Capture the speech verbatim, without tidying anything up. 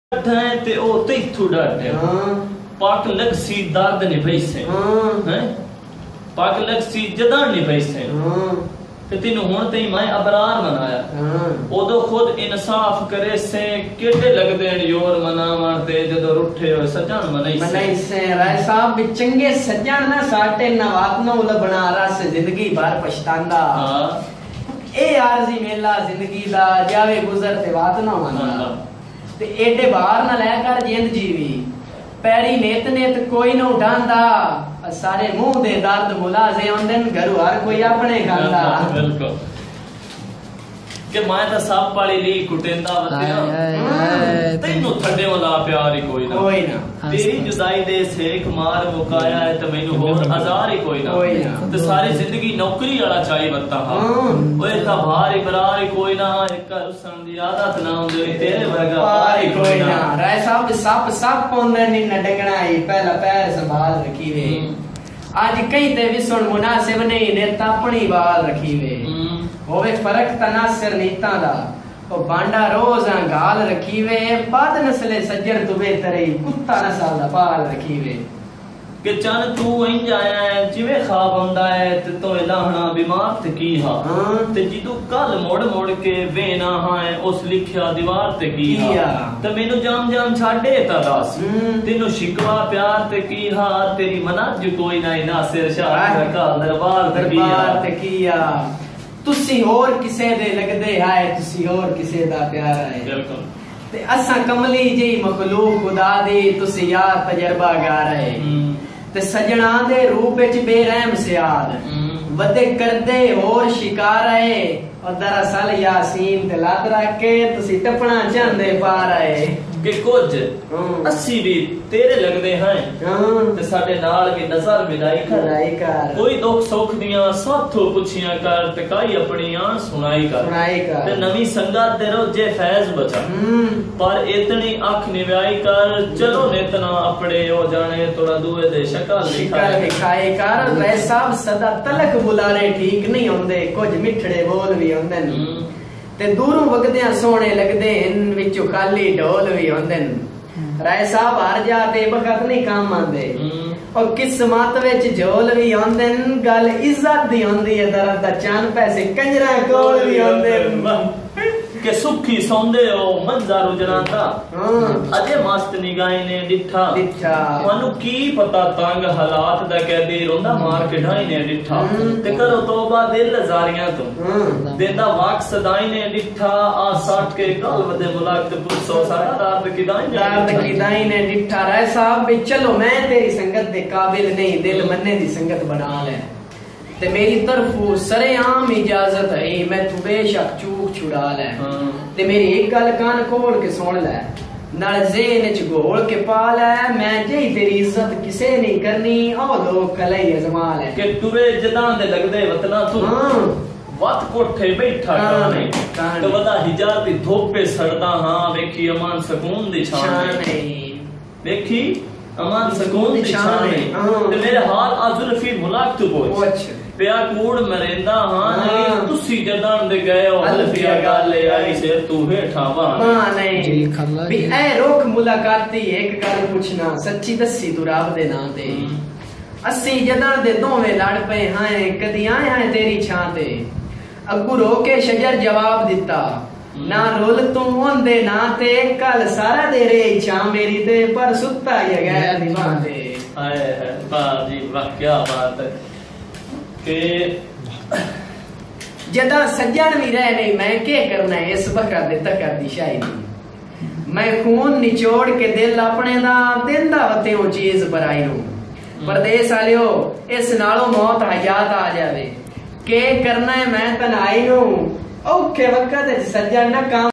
ते ओ तैथू डरते पाक लग सी दर्द नहीं पैसे हैं पाक लग सी जदान नहीं पैसे ते तीन हुन ते मैं अबरार मनाया ओदो खुद इंसाफ करे से केटे लगदे न योर मनावण ते जदो रुठे हो सजन मनाई मनाई से राय साहब भी चंगे सजन ना साटे नवात नो उल बना रस जिंदगी भर पछतांदा हां ए आरजी मेला जिंदगी दा जावे गुजर ते वात ना मना ते एडे बाहर ना ले कर जिंद जीवी पैरी नेत नेत कोई न उठांदा सारे मुंह दे दर्द मुलाजे होंदे घरू हर कोई अपने खांदा बिल्कुल के मैं तो सब पाली ली कुटेंदा वतिया तैनू थड्डे वाला प्यार ही कोई ना कोई ना तेरी जुदाई दे सेक मार मुकाया है तो मैनू होर हजार ही कोई ना ते सारी जिंदगी नौकरी वाला चाहिए बत्ता हां ओए ता भारी बरार ही कोई ना एक रुसन दी आदत ना होंदे तेरे वर्गा पार ही कोई ना राय साहब सप सप पोंदे नी नडंगना ही पहला पैर संभाल रखी वे आज कई ते विसण मुनासिब नहीं ने तापणी बाल रखी वे होवे फर्क तनासर नीता दा ओ बांडा रोज गाल रखी वे बाद नस्ले सज्जर तुबे तरे कुत्ता नस्ल दा पाल रखी वे के चन तू इंज आया है जिवे ख्वाब आंदा है ते तो इलाहना बीमार ते की हा ते जिदू कल मोड़ मोड़ के वेना हा है उस लिखया दीवार ते की हा ते मेनू जाम जाम छाड़े ता दस तेनू शिकवा प्यार ते की हा तेरी मनाज कोई ना नासिर शाह का दरबार दरबार ते किया तुसी और किसे दे लगदे है तुसी और किसे दा प्यार है बिल्कुल ते असा कमली जी मखलूक खुदा दी तुसी यार तजर्बा गा रहे ते सजना दे रूप विच बेरहम सियाद वदे करदे और शिकार है और दरअसल यासीन ते लात रख के तुसी टपना चांदे पा रहे के कुछ अस्सी भी तेरे लगदे हैं ते साडे नाल भी नजर मिलाई कर कर कोई दुख सुख दियां साथों पुछियां कर ते काई अपनी आन सुनाई कर सुनाई कर ते नवी संगत दे रोजे फैज बचा पर इतनी अख निव्याई कर चलो नेतना अपने हो जाने तोड़ा दुए दे शक्ल दिखाए दिखाए कर रे सब सदा तलक बुलारे ठीक नहीं होंदे कुछ मिठड़े बोल भी होंदे ते दूरों वगदे सोने लगदे इन विचों खाली ढोल भी होंदे राय साहब हर जाते बखत नहीं काम आंदे और किस्मत विच झोल भी होंदे गल इज्जत दी होंदी है दरद दा चान पैसे कंजरा कोल भी होंदे के सुखी सौंदे हो मंजर उजरांदा अजे मस्त निगाही ने डिठा डिठा मानू की पता तंग हालात दा कहदे रोंदा मार के ढाई ने डिठा ते करो तौबा दिल जारियां तो देंदा वाक सदाई ने डिठा आ साठ के कल वदे मुलाकात पुरसो सारा रात की दाई रात की दाई ने डिठा राय साहब भी चलो मैं तेरी संगत दे काबिल नहीं दिल मन्ने दी संगत बना ले ते मेरी तरफों सरेआम इजाजत है मैं तू बेशक चूक छुड़ा ले ते मेरी एक गल कान खोल के सुन ले नाल ज़हन च घोल के पा ले मैं जेही तेरी इज्जत किसे नहीं करनी ओ लोग कलई अजमा ले के तुवे जदां दे लगदे वतना तू वत कोठे बैठा काने ते वदा हिजाब दी धूप पे सड़दा हां वेखी अमान सुकून दी छान नहीं वेखी अमान सुकून दी छान ते मेरे हाल अजुल्फी मुलाक तू पहुंच पिया कूड़ मरेंदा हां नहीं तुसी जदान दे गए हो अल्फिया गल आई से तू हेठा वा हां नहीं भी ए रोक मुलाकाती एक गल पूछना सच्ची दसी तू रब दे नाम ते अस्सी जदान दे दोवें लड़ पे हां कदी आए हां तेरी छां ते अग्गू रोके शजर जवाब दिता ना रोल तू ओंदे ना ते कल सारा दे रे छां मेरी ते पर सुत्ता ही गया दीवान ते हाय हाय वाह जी वाह क्या बात है के जदा सज्जन भी रह नहीं मैं के करना है इस बकर दे तकर दी शायरी मैं खून निचोड़ के दिल अपने दा दिंदा वते ओ चीज बराई नु परदेस आलियो इस नालों मौत हयात आ जावे के करना है मैं तन्हाई नु औखे वक्त सज्जन ना काम